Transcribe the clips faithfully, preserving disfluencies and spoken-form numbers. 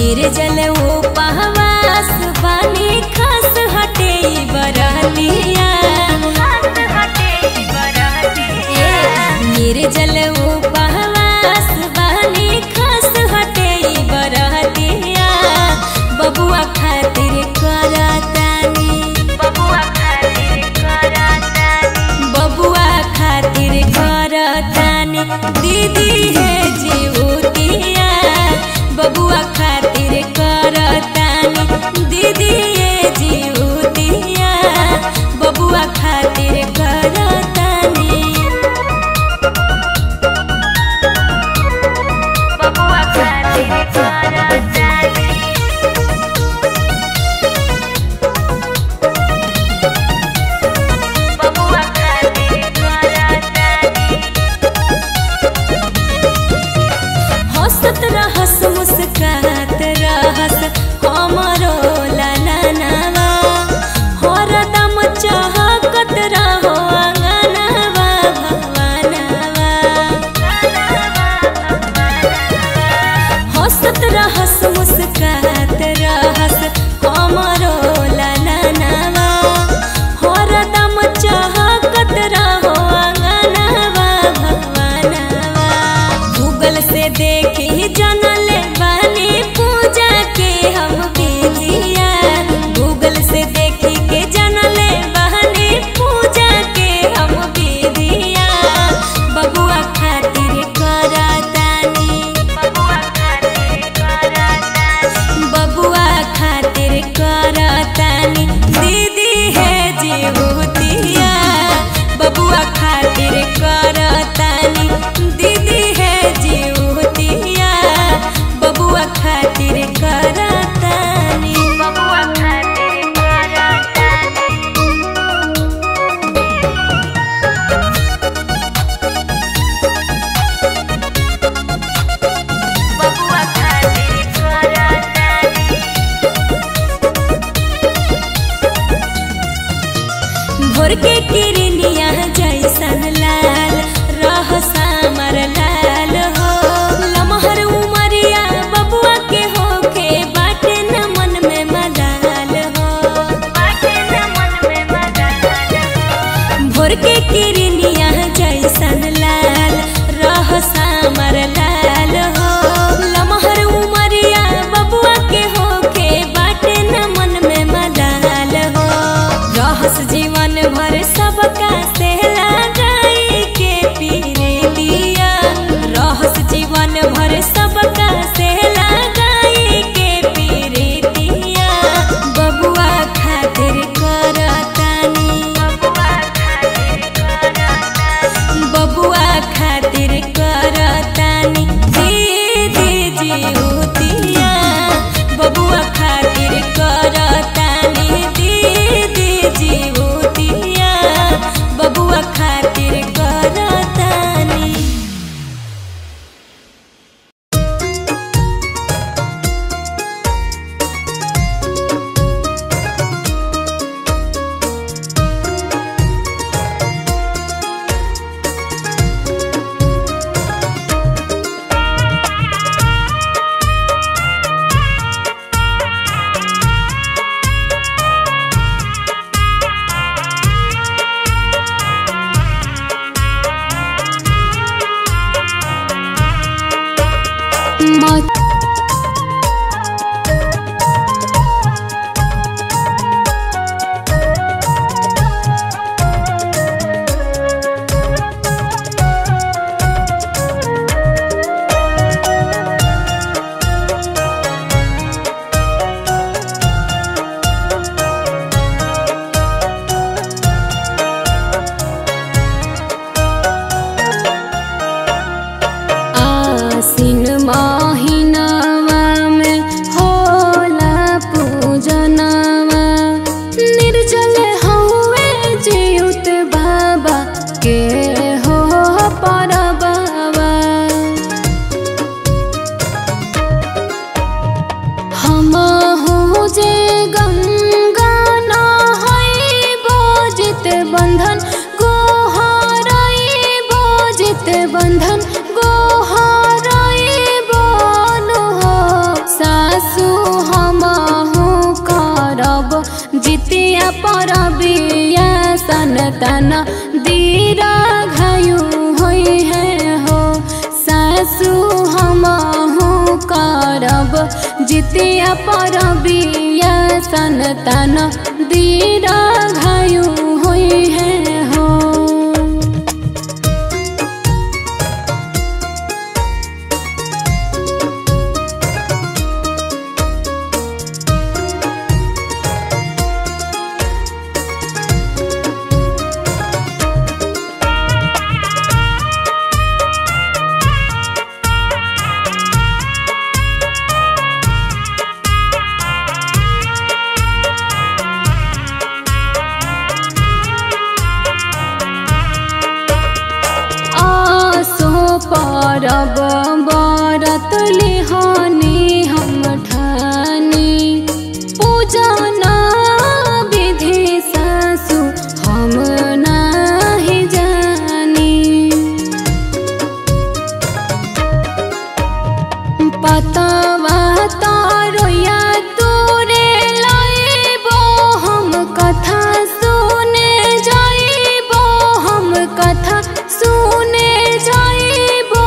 निर्जल उपवास बानी खास हटे बरतिया निर्जल उपवास बानी खास हटे बरतिया बबुआ खातिर करतानी बबुआ खातिर करतानी बबुआ खातिर करतानी दीदी है जीवतिया बबुआ खातिर करतानी दीदी ये जीवतिया बबुआ खातिर करतानी बबुआ खातिर करतानी बबुआ खातिर करतानी हंसत रहस मुस्कात रहस हमरो लालनवा हरदम चहकत रहो अंगनवा भवनवा हंसत रहस मुस्कात रहस हमरो लालनवा हरदम चहकत रहो अंगनवा भवनवा गूगल से देखी जनल बानी पूजा के हम विधिया गूगल से देखी के जनल बानी पूजा के हम विधिया बबुआ खातिर करतानी बबुआ खातिर करतानी बबुआ खातिर करतानी दीदी है जीवतिया बबुआ खातिर करतानी दीदी है जीवतिया बबुआ खातिर करतानी बबुआ खातिर करतानी बबुआ खातिर करतानी भोर के किरनिया जैसन लाल रह सामर लाल हो लमहर उमरिया बबुआ के होके बाटे न मन में मलाल हो बाटे न मन में मलाल भोर के किरनिया जैसन लाल रह सामर लाल हो लमहर उमरिया बबुआ के होके बाटे न मन में मलाल हो रहस जीवन भर सबका से लगाई के पीरे दिया रहस जीवन भर सबका से लगाई के पीरे दिया बबुआ खातिर करतानी बबुआ खातिर करतानी बबुआ खातिर करतानी दीदी जीवतिया बबुआ खातिर करतानी दीदी जीवतिया बबुआ खातिर करतानी बंधन गोहाराई बोलो सासु संतान दीर्घायु होई है हो। सासु हमहु करब जितिया परबिया संतान दीर्घायु होई है हो। परब बरत लिहानी हम ठानी पूजन विधि सासु हम नाही जानी। पतवा तारोया तोरे लाइबो हम कथा सुने जाइबो हम कथा सुने जाइबो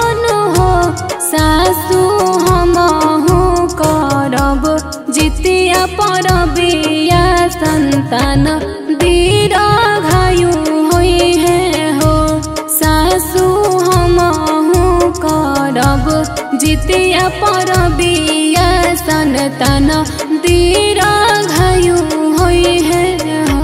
सासु हमहु करब जितिया परबिया संतान दीर्घायु होई है हो। सासु हमहु करब जितिया परबिया संतान दीर्घायु होई है हो।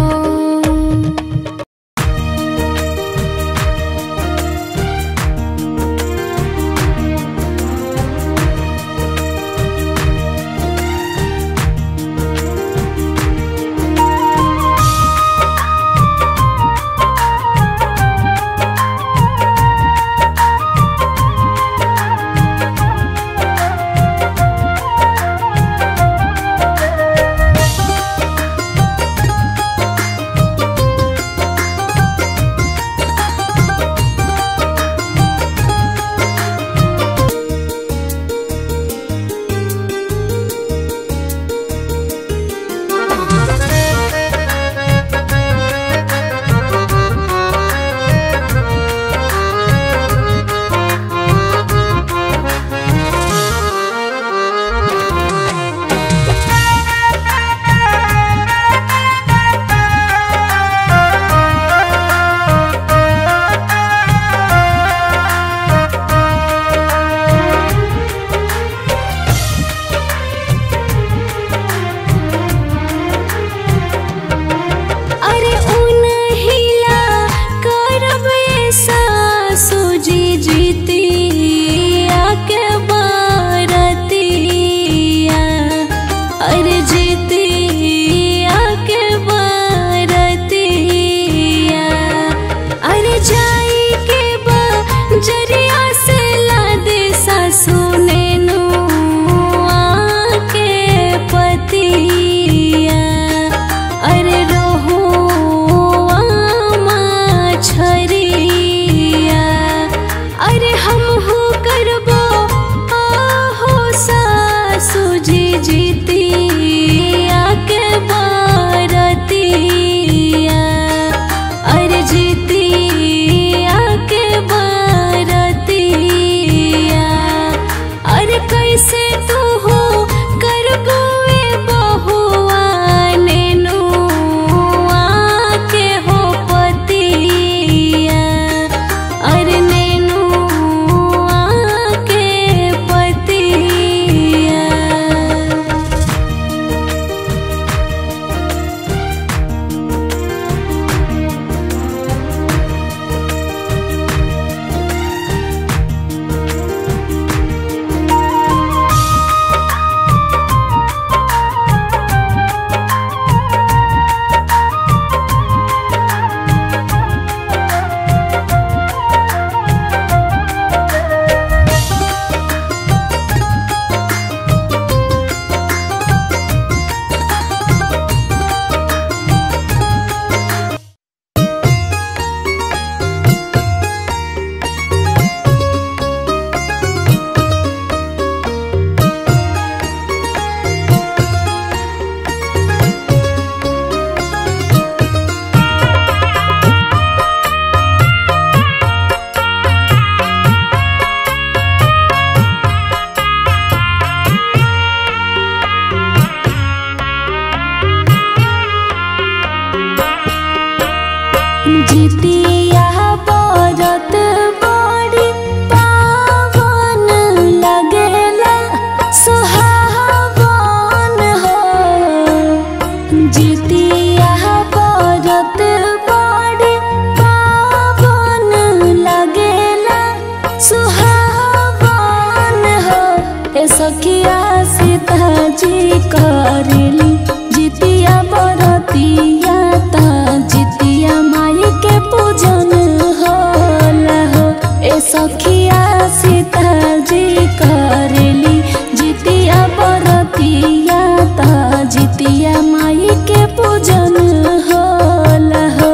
सखिया सीता जी करेली जितिया बरतिया ता जितिया माई के पूजन होला हो। ए सखिया सीता जी करेली जितिया बरतिया ता जितिया माई के पूजन होला हो।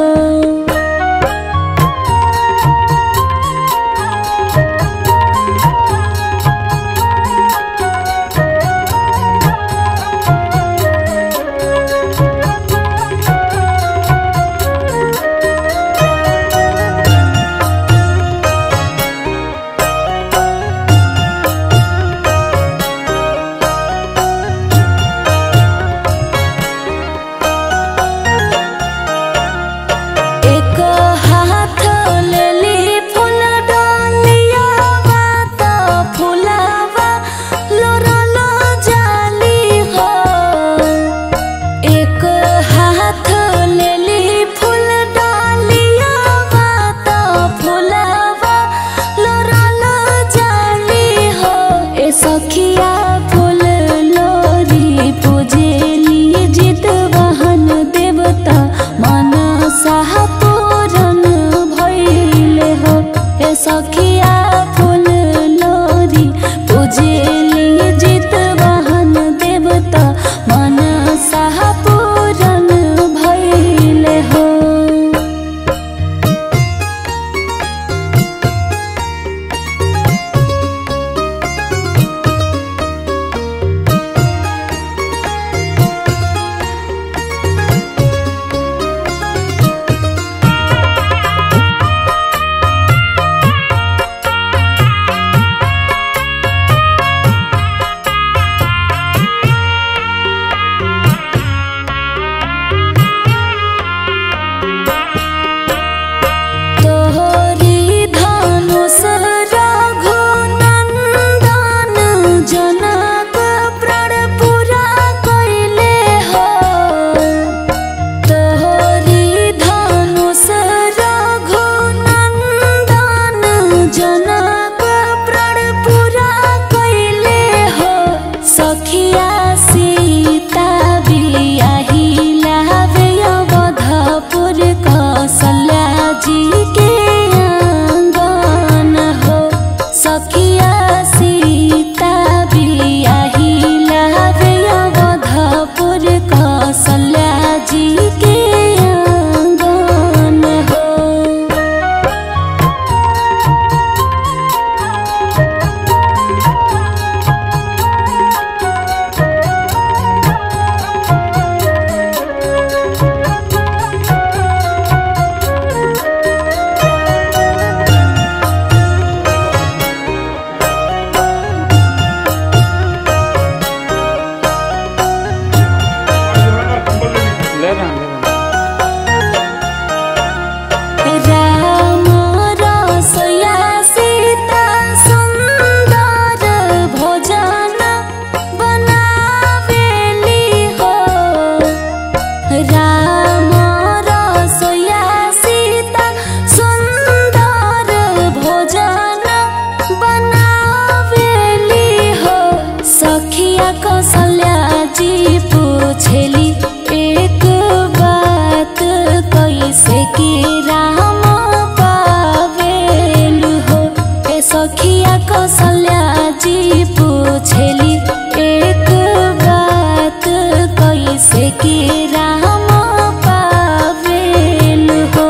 सखिया फूल लोरी पूजेली जित वाहन देवता मनसा पूरन भइले हो। ए सखिया फूल लोरी पूजेली जित वाहन देवता मनसा पूरन भइले हो। सखिया कौशल्या जी पूछेली एक बात कैसे की राम पावेल हो।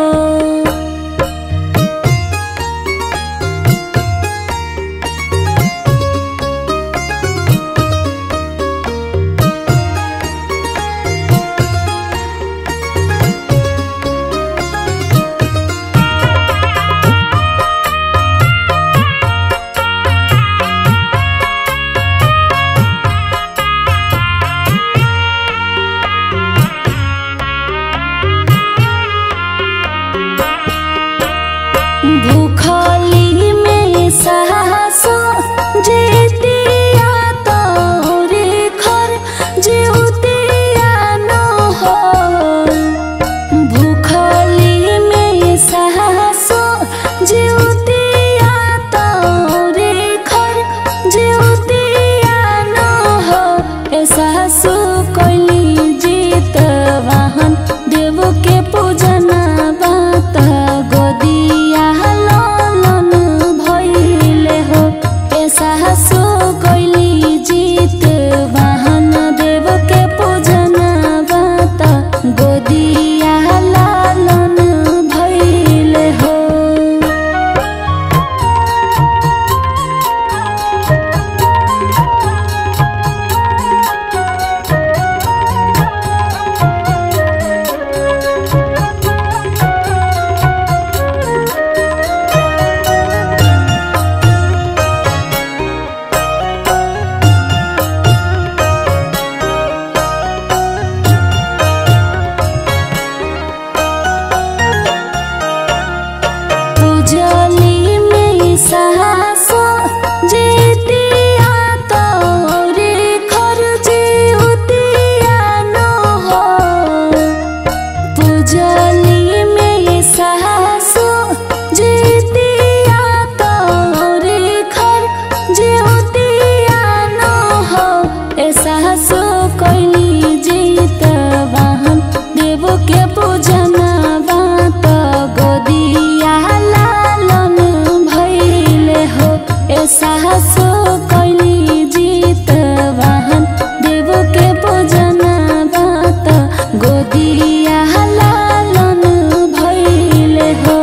साहसो कैली जीत वाहन देव के पूजन बात गोदिया लालन भइले हो।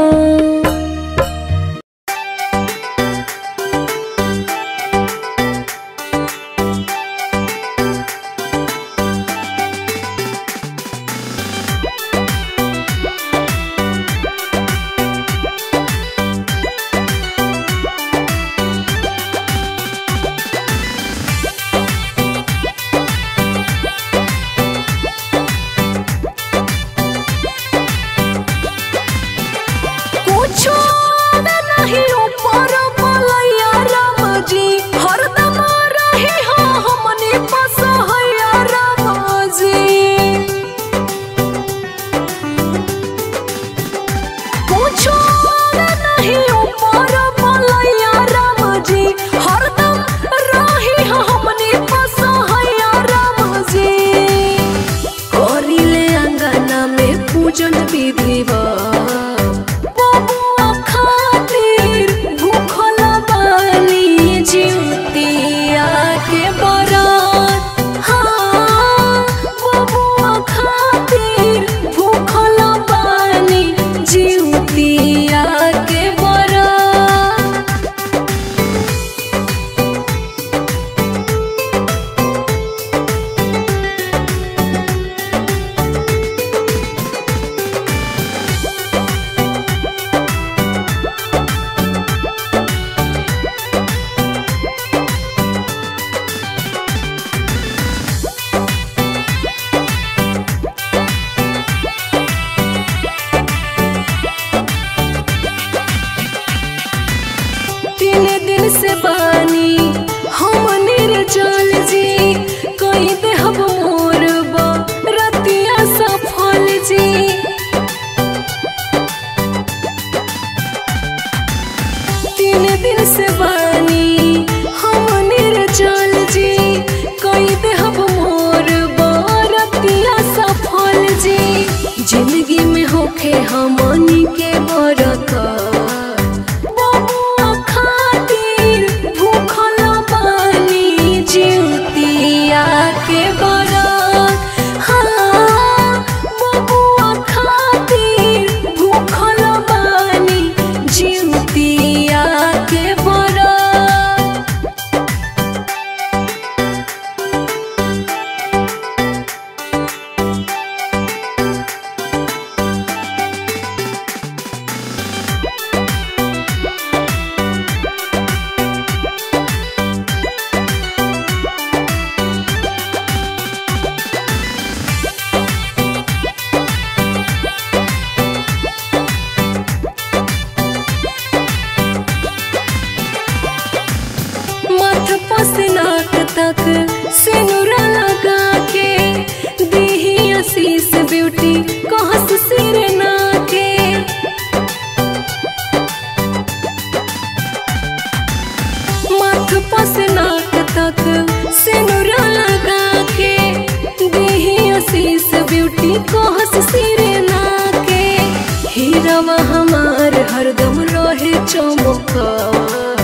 पूजन विधि बबुआ खातिर भूखल बानी जिउतिया के बरात। हाँ बबुआ खातिर भूखल बानी जिउतिया के बरात। से बानी हम निर्जल जी कई देहब मोर रतिया सफल जी। तीन दिन से बानी हम निर्जल जी कई देहब मोर रतिया सफल जी। जिंदगी में होखे हमनी के बरकत जिउतिया के बरात। हाँ बबुआ खातिर भूखल बानी जिउतिया के बरात। नाक तक सिनुरा लगा के देही आशीष ब्यूटी कहस सिरना के। माथ पस नाक तक सिनुरा लगा के देही आशीष ब्यूटी कहस सिरना के। हीरावा हमार हरदम रहे चमका